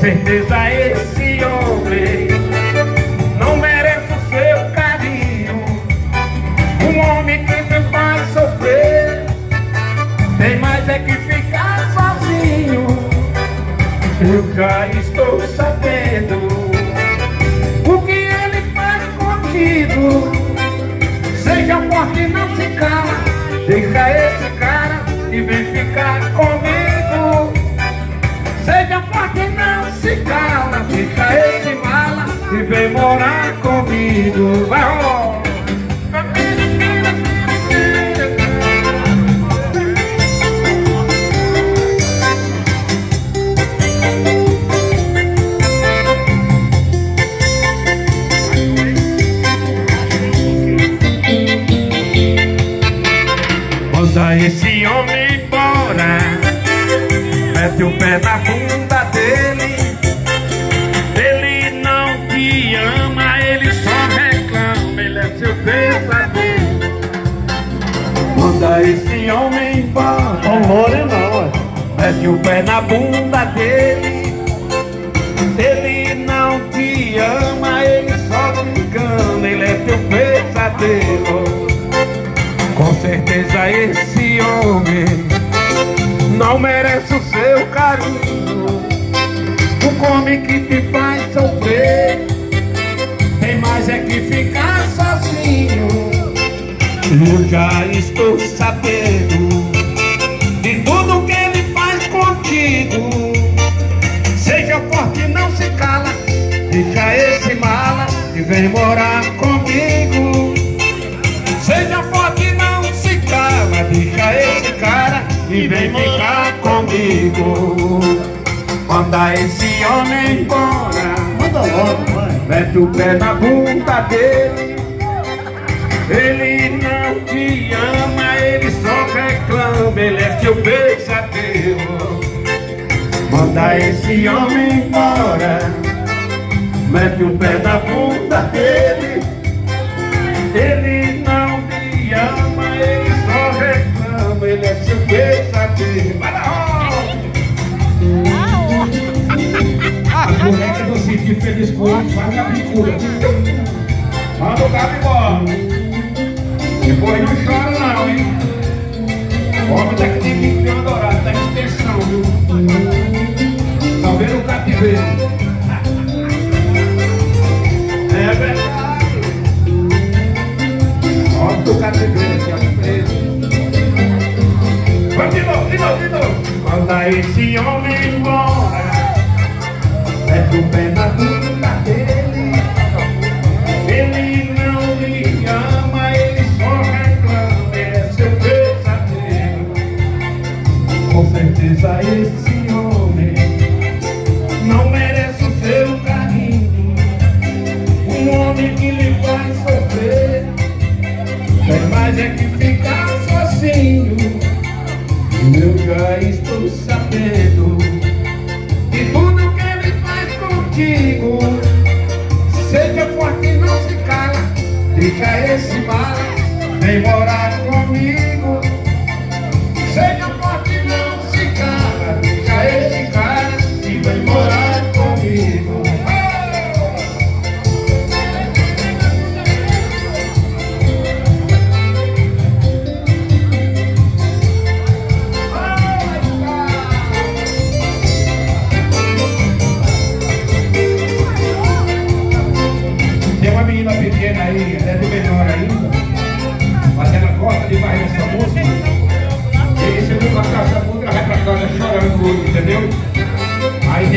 certeza esse homem não merece o seu carinho. Um homem que me faz sofrer tem mais é que ficar sozinho. Eu já estou sabendo o que ele faz contigo. Seja forte e não se cala, deixa esse cara e vem ficar comigo. Seja forte e não se cala, deixa esse mala e vem morar comigo. Vai, ó! Manda esse homem embora, mete o pé na bunda dele. Ele não te ama, ele só reclama, ele é seu pesadelo. Manda esse homem embora, mete o pé na bunda dele. Ele não te ama, ele só te engana, ele é teu pesadelo. Com certeza esse homem não merece o seu carinho. O homem que te faz sofrer tem mais é que ficar sozinho. Eu já estou sabendo de tudo que ele faz contigo. Seja forte e não se cala, deixa esse mala e vem morar comigo. Seja forte e não se cala, deixa esse cara e vem ficar comigo. Manda esse homem embora, manda logo, mãe. Mete o pé na bunda dele. Ele não te ama, ele só reclama, ele é seu pesadelo. Manda esse homem embora, mete o pé na bunda dele. Ele não te ama, ele só reclama, ele é seu pesadelo. As bonecas do sítio feliz com ele faz a pintura. Manda o cabo embora. Depois não chora não, hein? O homem tá que tem que ter adorado, tá em extensão, viu? Tá vendo o cativeiro? É verdade. Olha o cativeiro aqui, ó, preso. Vamos de novo. Manda esse homem embora, mete o pé na bunda dele. Ele não me ama, ele só reclama, ele é seu pesadelo. Com certeza esse homem não merece o seu carinho. Um homem que lhe faz sofrer tem mais é que ficar sozinho. Eu já estou sabendo de tudo que ele faz contigo. Seja forte e não se cala, deixa esse mal, vem morar comigo. Seja forte e não se cala, deixa esse cara e vem morar comigo. Tem uma menina pequena aí, até do menor ainda, mas ela gosta de varrer essa música.